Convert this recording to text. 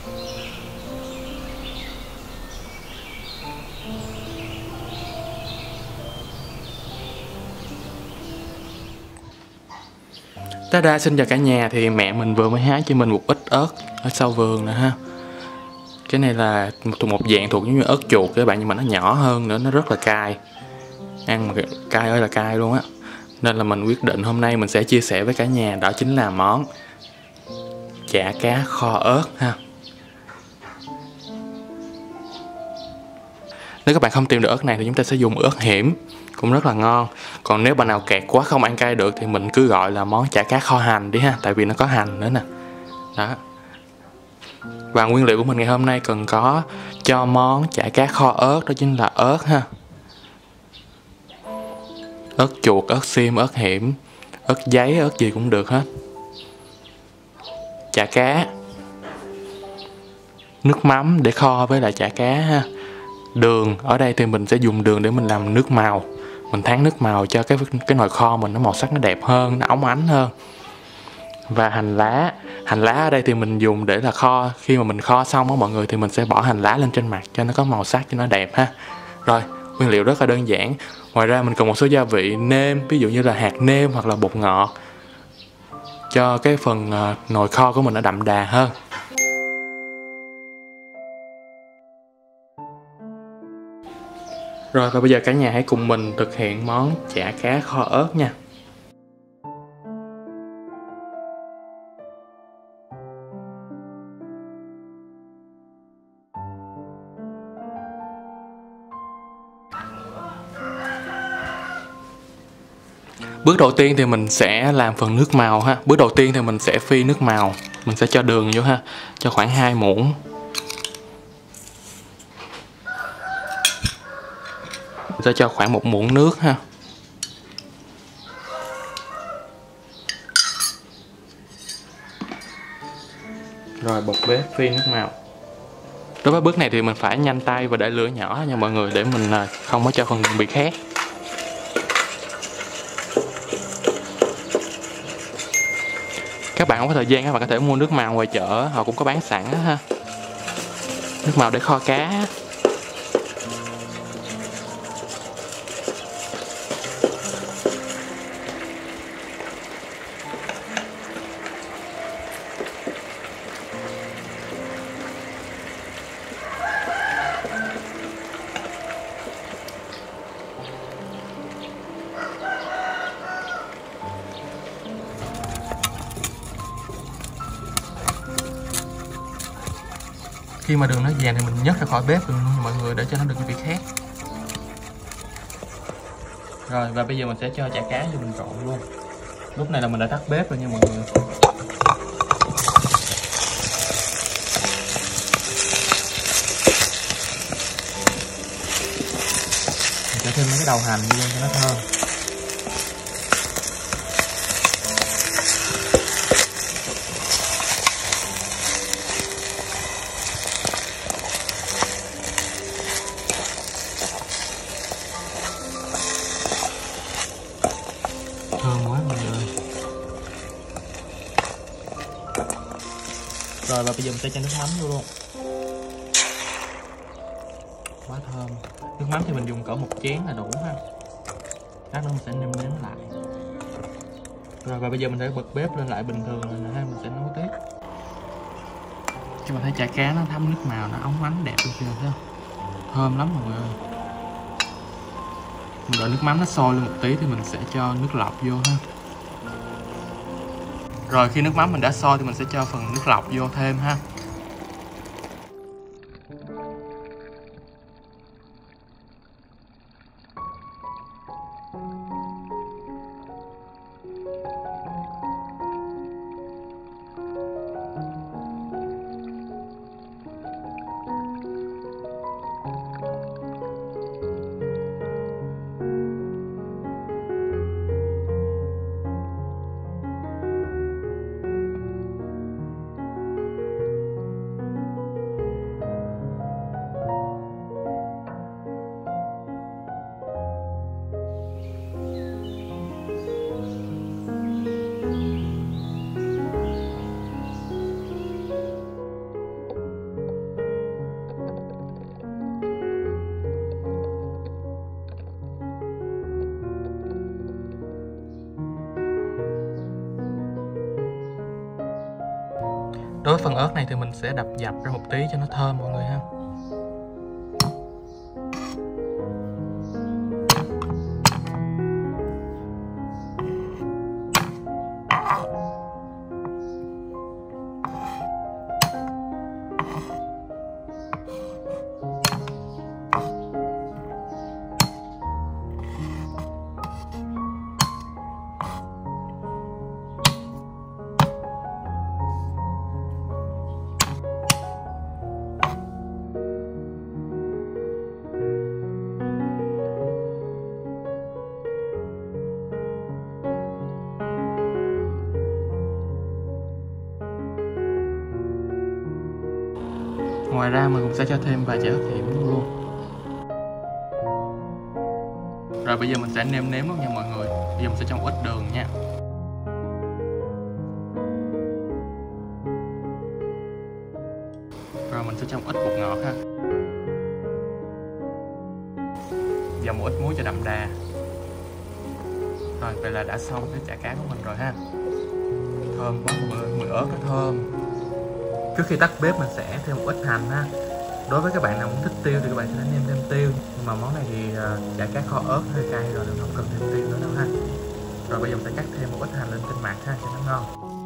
Ta-da, xin chào cả nhà. Thì mẹ mình vừa mới hái cho mình một ít ớt ở sau vườn nè ha. Cái này là một dạng thuộc giống như ớt chuột các bạn, nhưng mà nó nhỏ hơn nữa, nó rất là cay. Ăn mà cay ơi là cay luôn á. Nên là mình quyết định hôm nay mình sẽ chia sẻ với cả nhà, đó chính là món chả cá kho ớt ha. Nếu các bạn không tìm được ớt này thì chúng ta sẽ dùng ớt hiểm, cũng rất là ngon. Còn nếu bạn nào kẹt quá không ăn cay được thì mình cứ gọi là món chả cá kho hành đi ha, tại vì nó có hành nữa nè. Đó. Và nguyên liệu của mình ngày hôm nay cần có cho món chả cá kho ớt đó chính là ớt ha. Ớt chuột, ớt xiêm, ớt hiểm, ớt giấy, ớt gì cũng được hết. Chả cá, nước mắm để kho với lại chả cá ha. Đường, ở đây thì mình sẽ dùng đường để mình làm nước màu. Mình thắng nước màu cho cái nồi kho mình nó màu sắc nó đẹp hơn, nó óng ánh hơn. Và hành lá. Hành lá ở đây thì mình dùng để là kho. Khi mà mình kho xong á mọi người, thì mình sẽ bỏ hành lá lên trên mặt cho nó có màu sắc, cho nó đẹp ha. Rồi, nguyên liệu rất là đơn giản. Ngoài ra mình cần một số gia vị nêm, ví dụ như là hạt nêm hoặc là bột ngọt, cho cái phần nồi kho của mình nó đậm đà hơn. Rồi, và bây giờ cả nhà hãy cùng mình thực hiện món chả cá kho ớt nha. Bước đầu tiên thì mình sẽ làm phần nước màu ha. Bước đầu tiên thì mình sẽ phi nước màu. Mình sẽ cho đường vô ha, cho khoảng 2 muỗng. Mình sẽ cho khoảng 1 muỗng nước ha. Rồi bật bếp phi nước màu. Đối với bước này thì mình phải nhanh tay và để lửa nhỏ nha mọi người, để mình không có cho phần bị khét. Các bạn không có thời gian, các bạn có thể mua nước màu ngoài chợ, họ cũng có bán sẵn đó ha. Nước màu để kho cá. Khi mà đường nó vàng thì mình nhấc ra khỏi bếp luôn mọi người, để cho nó đừng bị khét. Rồi, và bây giờ mình sẽ cho chả cá vô mình trộn luôn. Lúc này là mình đã tắt bếp rồi nha mọi người. Mình sẽ thêm mấy cái đầu hành vô cho nó thơm. Thơm quá mọi người. Rồi, và bây giờ mình sẽ cho nước mắm vô luôn. Quá thơm. Nước mắm thì mình dùng cỡ 1 chén là đủ ha. Lát nữa mình sẽ nêm nếm lại. Rồi, và bây giờ mình sẽ bật bếp lên lại bình thường rồi nè ha, mình sẽ nấu tiếp. Các bạn thấy chả cá nó thấm nước màu, nó óng ánh đẹp luôn chưa, thấy không? Thơm lắm mọi người ơi. Mình đợi nước mắm nó sôi lên một tí thì mình sẽ cho nước lọc vô ha. Rồi khi nước mắm mình đã sôi thì mình sẽ cho phần nước lọc vô thêm ha. với phần ớt này thì mình sẽ đập dập ra một tí cho nó thơm mọi người ha. Ngoài ra mình cũng sẽ cho thêm vài trái ớt hiểm luôn. Rồi bây giờ mình sẽ nêm nếm luôn nha mọi người. Bây giờ mình sẽ cho một ít đường nha. Rồi mình sẽ cho một ít bột ngọt ha. Và một ít muối cho đậm đà. Rồi vậy là đã xong cái chả cá của mình rồi ha. Thơm quá mọi người, mùi ớt nó thơm. Trước khi tắt bếp mình sẽ thêm một ít hành ha. Đối với các bạn nào không thích tiêu thì các bạn sẽ nêm thêm tiêu. Nhưng mà món này thì chả cá kho ớt hơi cay rồi nên không cần thêm tiêu nữa đâu ha. Rồi bây giờ mình sẽ cắt thêm một ít hành lên trên mặt ha cho nó ngon.